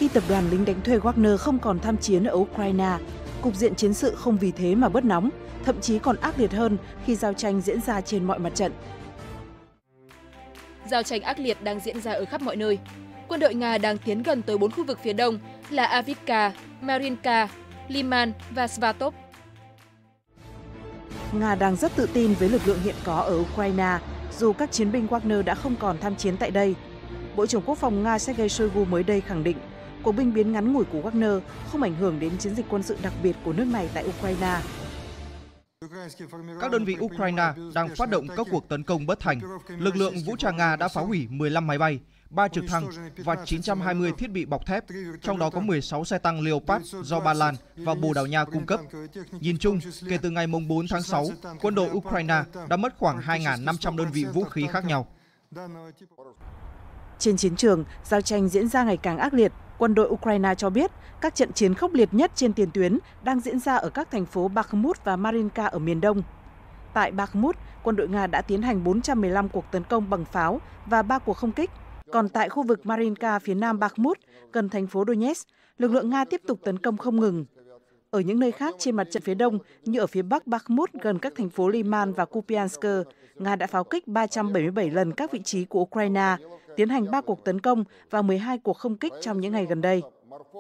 Khi tập đoàn lính đánh thuê Wagner không còn tham chiến ở Ukraine, cục diện chiến sự không vì thế mà bớt nóng, thậm chí còn ác liệt hơn khi giao tranh diễn ra trên mọi mặt trận. Giao tranh ác liệt đang diễn ra ở khắp mọi nơi. Quân đội Nga đang tiến gần tới 4 khu vực phía đông là Avdiivka, Marinka, Liman và Svatov. Nga đang rất tự tin với lực lượng hiện có ở Ukraine, dù các chiến binh Wagner đã không còn tham chiến tại đây. Bộ trưởng Quốc phòng Nga Sergei Shoigu mới đây khẳng định, cuộc binh biến ngắn ngủi của Wagner không ảnh hưởng đến chiến dịch quân sự đặc biệt của nước này tại Ukraine. Các đơn vị Ukraine đang phát động các cuộc tấn công bất thành. Lực lượng vũ trang Nga đã phá hủy 15 máy bay, 3 trực thăng và 920 thiết bị bọc thép, trong đó có 16 xe tăng Leopard do Ba Lan và Bồ Đào Nha cung cấp. Nhìn chung, kể từ ngày 4 tháng 6, quân đội Ukraine đã mất khoảng 2.500 đơn vị vũ khí khác nhau. Trên chiến trường, giao tranh diễn ra ngày càng ác liệt. Quân đội Ukraine cho biết các trận chiến khốc liệt nhất trên tiền tuyến đang diễn ra ở các thành phố Bakhmut và Marinka ở miền đông. Tại Bakhmut, quân đội Nga đã tiến hành 415 cuộc tấn công bằng pháo và 3 cuộc không kích. Còn tại khu vực Marinka phía nam Bakhmut, gần thành phố Donetsk, lực lượng Nga tiếp tục tấn công không ngừng. Ở những nơi khác trên mặt trận phía đông, như ở phía bắc Bakhmut gần các thành phố Liman và Kupiansk, Nga đã pháo kích 377 lần các vị trí của Ukraine, tiến hành 3 cuộc tấn công và 12 cuộc không kích trong những ngày gần đây.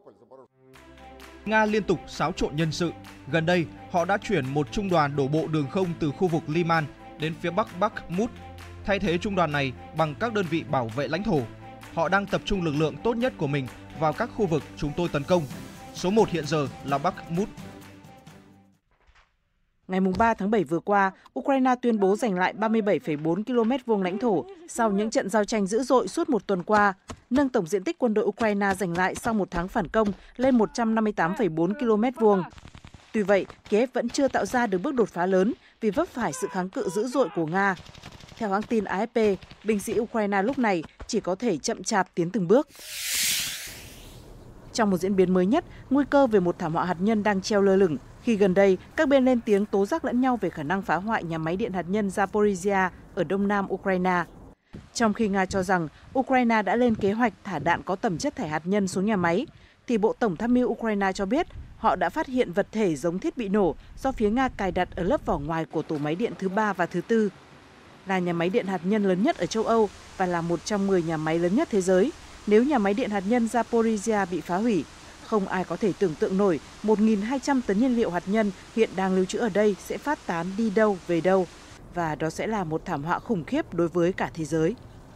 Nga liên tục xáo trộn nhân sự. Gần đây, họ đã chuyển một trung đoàn đổ bộ đường không từ khu vực Liman đến phía bắc Bakhmut, thay thế trung đoàn này bằng các đơn vị bảo vệ lãnh thổ. Họ đang tập trung lực lượng tốt nhất của mình vào các khu vực chúng tôi tấn công. Số 1 hiện giờ là Bakhmut. Ngày 3 tháng 7 vừa qua, Ukraine tuyên bố giành lại 37,4 km vuông lãnh thổ sau những trận giao tranh dữ dội suốt một tuần qua, nâng tổng diện tích quân đội Ukraine giành lại sau một tháng phản công lên 158,4 km vuông. Tuy vậy, Kiev vẫn chưa tạo ra được bước đột phá lớn vì vấp phải sự kháng cự dữ dội của Nga. Theo hãng tin AFP, binh sĩ Ukraine lúc này chỉ có thể chậm chạp tiến từng bước. Trong một diễn biến mới nhất, nguy cơ về một thảm họa hạt nhân đang treo lơ lửng khi gần đây các bên lên tiếng tố giác lẫn nhau về khả năng phá hoại nhà máy điện hạt nhân Zaporizhia ở đông nam Ukraine. Trong khi Nga cho rằng Ukraine đã lên kế hoạch thả đạn có tầm chất thải hạt nhân xuống nhà máy, thì Bộ Tổng tham mưu Ukraine cho biết họ đã phát hiện vật thể giống thiết bị nổ do phía Nga cài đặt ở lớp vỏ ngoài của tổ máy điện thứ 3 và thứ 4. Là nhà máy điện hạt nhân lớn nhất ở châu Âu và là một trong 10 nhà máy lớn nhất thế giới, nếu nhà máy điện hạt nhân Zaporizhia bị phá hủy, không ai có thể tưởng tượng nổi 1.200 tấn nhiên liệu hạt nhân hiện đang lưu trữ ở đây sẽ phát tán đi đâu về đâu, và đó sẽ là một thảm họa khủng khiếp đối với cả thế giới.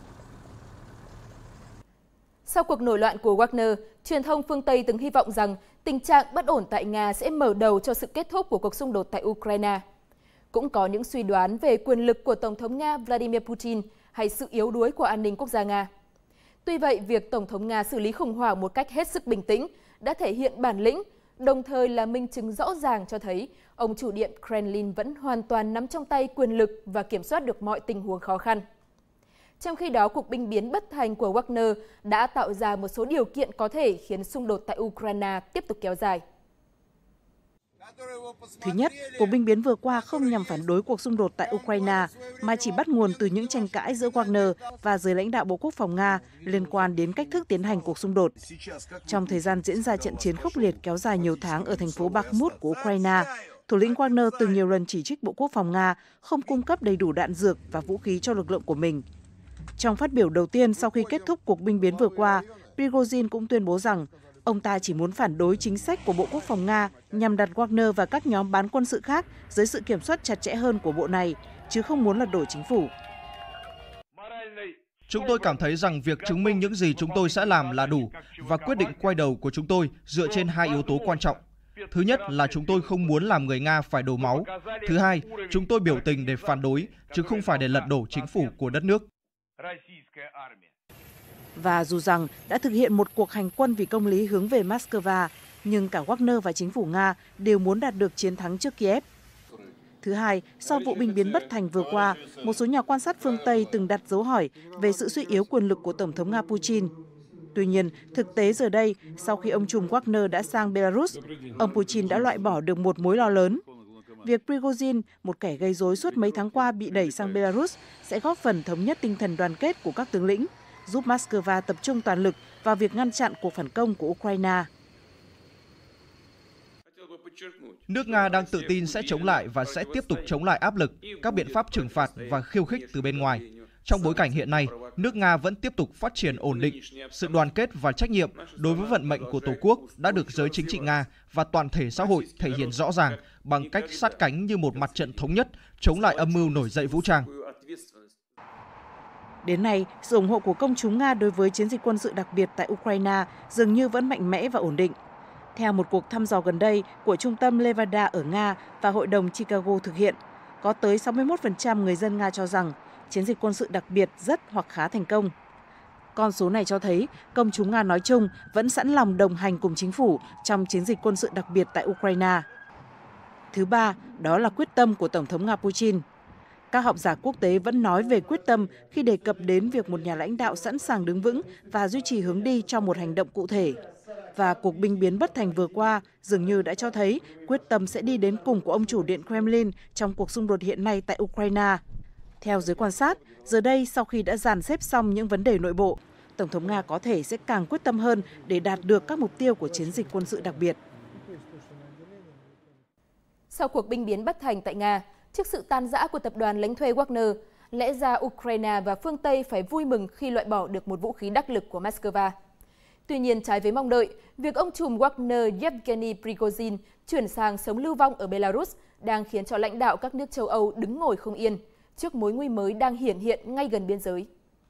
Sau cuộc nổi loạn của Wagner, truyền thông phương Tây từng hy vọng rằng tình trạng bất ổn tại Nga sẽ mở đầu cho sự kết thúc của cuộc xung đột tại Ukraine. Cũng có những suy đoán về quyền lực của Tổng thống Nga Vladimir Putin hay sự yếu đuối của an ninh quốc gia Nga. Tuy vậy, việc Tổng thống Nga xử lý khủng hoảng một cách hết sức bình tĩnh đã thể hiện bản lĩnh, đồng thời là minh chứng rõ ràng cho thấy ông chủ điện Kremlin vẫn hoàn toàn nắm trong tay quyền lực và kiểm soát được mọi tình huống khó khăn. Trong khi đó, cuộc binh biến bất thành của Wagner đã tạo ra một số điều kiện có thể khiến xung đột tại Ukraine tiếp tục kéo dài. Thứ nhất, cuộc binh biến vừa qua không nhằm phản đối cuộc xung đột tại Ukraine, mà chỉ bắt nguồn từ những tranh cãi giữa Wagner và giới lãnh đạo Bộ Quốc phòng Nga liên quan đến cách thức tiến hành cuộc xung đột. Trong thời gian diễn ra trận chiến khốc liệt kéo dài nhiều tháng ở thành phố Bakhmut của Ukraine, thủ lĩnh Wagner từng nhiều lần chỉ trích Bộ Quốc phòng Nga không cung cấp đầy đủ đạn dược và vũ khí cho lực lượng của mình. Trong phát biểu đầu tiên sau khi kết thúc cuộc binh biến vừa qua, Prigozhin cũng tuyên bố rằng ông ta chỉ muốn phản đối chính sách của Bộ Quốc phòng Nga nhằm đặt Wagner và các nhóm bán quân sự khác dưới sự kiểm soát chặt chẽ hơn của bộ này, chứ không muốn lật đổ chính phủ. Chúng tôi cảm thấy rằng việc chứng minh những gì chúng tôi sẽ làm là đủ và quyết định quay đầu của chúng tôi dựa trên hai yếu tố quan trọng. Thứ nhất là chúng tôi không muốn làm người Nga phải đổ máu. Thứ hai, chúng tôi biểu tình để phản đối, chứ không phải để lật đổ chính phủ của đất nước. Và dù rằng đã thực hiện một cuộc hành quân vì công lý hướng về Moscow, nhưng cả Wagner và chính phủ Nga đều muốn đạt được chiến thắng trước Kiev. Thứ hai, sau vụ binh biến bất thành vừa qua, một số nhà quan sát phương Tây từng đặt dấu hỏi về sự suy yếu quyền lực của Tổng thống Nga Putin. Tuy nhiên, thực tế giờ đây, sau khi ông trùm Wagner đã sang Belarus, ông Putin đã loại bỏ được một mối lo lớn. Việc Prigozhin, một kẻ gây rối suốt mấy tháng qua bị đẩy sang Belarus, sẽ góp phần thống nhất tinh thần đoàn kết của các tướng lĩnh, giúp Moscow tập trung toàn lực vào việc ngăn chặn cuộc phản công của Ukraine. Nước Nga đang tự tin sẽ chống lại và sẽ tiếp tục chống lại áp lực, các biện pháp trừng phạt và khiêu khích từ bên ngoài. Trong bối cảnh hiện nay, nước Nga vẫn tiếp tục phát triển ổn định. Sự đoàn kết và trách nhiệm đối với vận mệnh của Tổ quốc đã được giới chính trị Nga và toàn thể xã hội thể hiện rõ ràng bằng cách sát cánh như một mặt trận thống nhất chống lại âm mưu nổi dậy vũ trang. Đến nay, sự ủng hộ của công chúng Nga đối với chiến dịch quân sự đặc biệt tại Ukraine dường như vẫn mạnh mẽ và ổn định. Theo một cuộc thăm dò gần đây của Trung tâm Levada ở Nga và Hội đồng Chicago thực hiện, có tới 61% người dân Nga cho rằng chiến dịch quân sự đặc biệt rất hoặc khá thành công. Con số này cho thấy công chúng Nga nói chung vẫn sẵn lòng đồng hành cùng chính phủ trong chiến dịch quân sự đặc biệt tại Ukraine. Thứ ba, đó là quyết tâm của Tổng thống Nga Putin. Các học giả quốc tế vẫn nói về quyết tâm khi đề cập đến việc một nhà lãnh đạo sẵn sàng đứng vững và duy trì hướng đi trong một hành động cụ thể. Và cuộc binh biến bất thành vừa qua dường như đã cho thấy quyết tâm sẽ đi đến cùng của ông chủ Điện Kremlin trong cuộc xung đột hiện nay tại Ukraine. Theo giới quan sát, giờ đây sau khi đã dàn xếp xong những vấn đề nội bộ, Tổng thống Nga có thể sẽ càng quyết tâm hơn để đạt được các mục tiêu của chiến dịch quân sự đặc biệt. Sau cuộc binh biến bất thành tại Nga, trước sự tan rã của tập đoàn lãnh thuê Wagner, lẽ ra Ukraine và phương Tây phải vui mừng khi loại bỏ được một vũ khí đắc lực của Moscow. Tuy nhiên, trái với mong đợi, việc ông trùm Wagner Yevgeny Prigozhin chuyển sang sống lưu vong ở Belarus đang khiến cho lãnh đạo các nước châu Âu đứng ngồi không yên trước mối nguy mới đang hiển hiện ngay gần biên giới.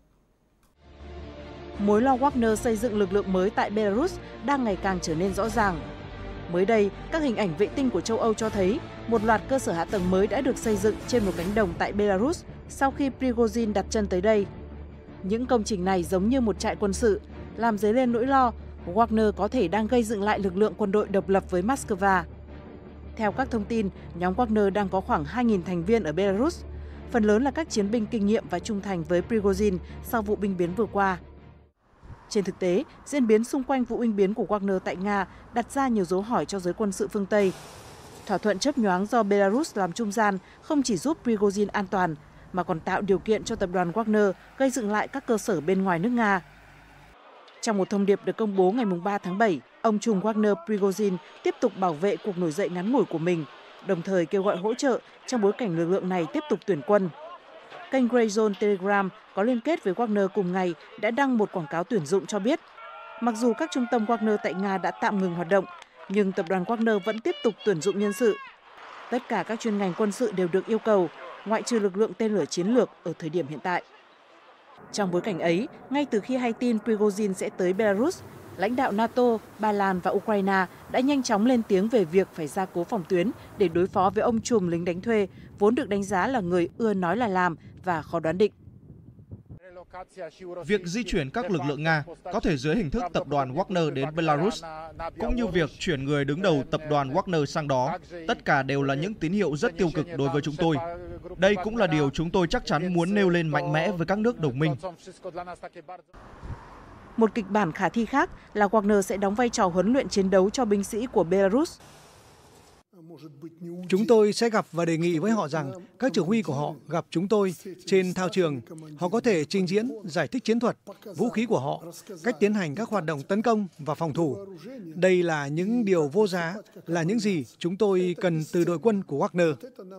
Mối lo Wagner xây dựng lực lượng mới tại Belarus đang ngày càng trở nên rõ ràng. Mới đây, các hình ảnh vệ tinh của châu Âu cho thấy một loạt cơ sở hạ tầng mới đã được xây dựng trên một cánh đồng tại Belarus sau khi Prigozhin đặt chân tới đây. Những công trình này giống như một trại quân sự, làm dấy lên nỗi lo Wagner có thể đang gây dựng lại lực lượng quân đội độc lập với Moscow. Theo các thông tin, nhóm Wagner đang có khoảng 2.000 thành viên ở Belarus, phần lớn là các chiến binh kinh nghiệm và trung thành với Prigozhin sau vụ binh biến vừa qua. Trên thực tế, diễn biến xung quanh vụ binh biến của Wagner tại Nga đặt ra nhiều dấu hỏi cho giới quân sự phương Tây. Thỏa thuận chớp nhoáng do Belarus làm trung gian không chỉ giúp Prigozhin an toàn, mà còn tạo điều kiện cho tập đoàn Wagner gây dựng lại các cơ sở bên ngoài nước Nga. Trong một thông điệp được công bố ngày 3 tháng 7, ông trùm Wagner Prigozhin tiếp tục bảo vệ cuộc nổi dậy ngắn ngủi của mình, đồng thời kêu gọi hỗ trợ trong bối cảnh lực lượng này tiếp tục tuyển quân. Kênh Grey Zone Telegram có liên kết với Wagner cùng ngày đã đăng một quảng cáo tuyển dụng cho biết, mặc dù các trung tâm Wagner tại Nga đã tạm ngừng hoạt động, nhưng tập đoàn Wagner vẫn tiếp tục tuyển dụng nhân sự. Tất cả các chuyên ngành quân sự đều được yêu cầu, ngoại trừ lực lượng tên lửa chiến lược ở thời điểm hiện tại. Trong bối cảnh ấy, ngay từ khi hay tin Prigozhin sẽ tới Belarus, lãnh đạo NATO, Ba Lan và Ukraine đã nhanh chóng lên tiếng về việc phải gia cố phòng tuyến để đối phó với ông trùm lính đánh thuê, vốn được đánh giá là người ưa nói là làm và khó đoán định. Việc di chuyển các lực lượng Nga có thể dưới hình thức tập đoàn Wagner đến Belarus, cũng như việc chuyển người đứng đầu tập đoàn Wagner sang đó, tất cả đều là những tín hiệu rất tiêu cực đối với chúng tôi. Đây cũng là điều chúng tôi chắc chắn muốn nêu lên mạnh mẽ với các nước đồng minh. Một kịch bản khả thi khác là Wagner sẽ đóng vai trò huấn luyện chiến đấu cho binh sĩ của Belarus. Chúng tôi sẽ gặp và đề nghị với họ rằng các chỉ huy của họ gặp chúng tôi trên thao trường. Họ có thể trình diễn, giải thích chiến thuật, vũ khí của họ, cách tiến hành các hoạt động tấn công và phòng thủ. Đây là những điều vô giá, là những gì chúng tôi cần từ đội quân của Wagner.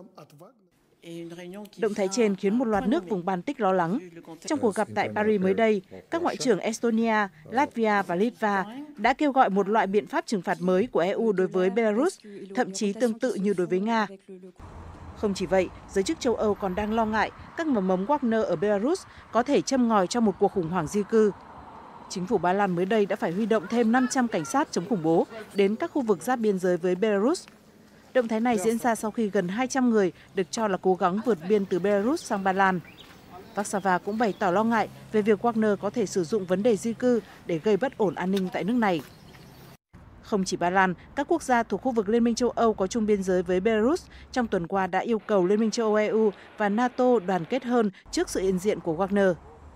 Động thái trên khiến một loạt nước vùng Baltic lo lắng. Trong cuộc gặp tại Paris mới đây, các ngoại trưởng Estonia, Latvia và Litva đã kêu gọi một loại biện pháp trừng phạt mới của EU đối với Belarus, thậm chí tương tự như đối với Nga. Không chỉ vậy, giới chức châu Âu còn đang lo ngại các mầm mống Wagner ở Belarus có thể châm ngòi cho một cuộc khủng hoảng di cư. Chính phủ Ba Lan mới đây đã phải huy động thêm 500 cảnh sát chống khủng bố đến các khu vực giáp biên giới với Belarus. Động thái này diễn ra sau khi gần 200 người được cho là cố gắng vượt biên từ Belarus sang Ba Lan. Warsaw cũng bày tỏ lo ngại về việc Wagner có thể sử dụng vấn đề di cư để gây bất ổn an ninh tại nước này. Không chỉ Ba Lan, các quốc gia thuộc khu vực Liên minh châu Âu có chung biên giới với Belarus trong tuần qua đã yêu cầu Liên minh châu Âu EU và NATO đoàn kết hơn trước sự hiện diện của Wagner.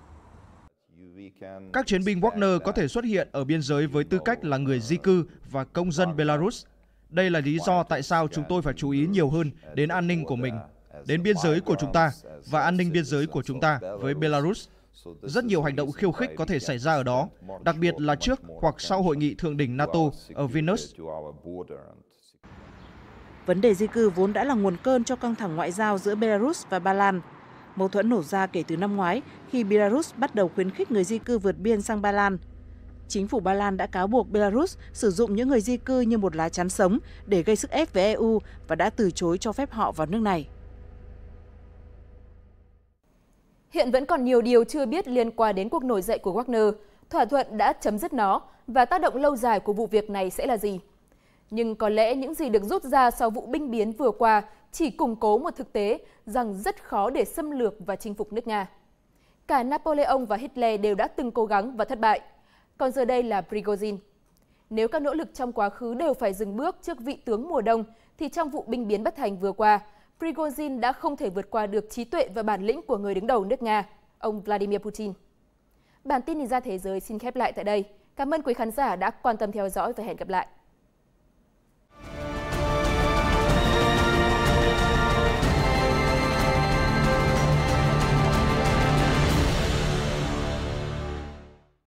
Các chiến binh Wagner có thể xuất hiện ở biên giới với tư cách là người di cư và công dân Belarus. Đây là lý do tại sao chúng tôi phải chú ý nhiều hơn đến an ninh của mình, đến biên giới của chúng ta và an ninh biên giới của chúng ta với Belarus. Rất nhiều hành động khiêu khích có thể xảy ra ở đó, đặc biệt là trước hoặc sau hội nghị thượng đỉnh NATO ở Vilnius. Vấn đề di cư vốn đã là nguồn cơn cho căng thẳng ngoại giao giữa Belarus và Ba Lan. Mâu thuẫn nổ ra kể từ năm ngoái khi Belarus bắt đầu khuyến khích người di cư vượt biên sang Ba Lan. Chính phủ Ba Lan đã cáo buộc Belarus sử dụng những người di cư như một lá chắn sống để gây sức ép với EU và đã từ chối cho phép họ vào nước này. Hiện vẫn còn nhiều điều chưa biết liên quan đến cuộc nổi dậy của Wagner, thỏa thuận đã chấm dứt nó và tác động lâu dài của vụ việc này sẽ là gì. Nhưng có lẽ những gì được rút ra sau vụ binh biến vừa qua chỉ củng cố một thực tế rằng rất khó để xâm lược và chinh phục nước Nga. Cả Napoleon và Hitler đều đã từng cố gắng và thất bại. Còn giờ đây là Prigozhin. Nếu các nỗ lực trong quá khứ đều phải dừng bước trước vị tướng mùa đông, thì trong vụ binh biến bất thành vừa qua, Prigozhin đã không thể vượt qua được trí tuệ và bản lĩnh của người đứng đầu nước Nga, ông Vladimir Putin. Bản tin Nhìn ra thế giới xin khép lại tại đây. Cảm ơn quý khán giả đã quan tâm theo dõi và hẹn gặp lại.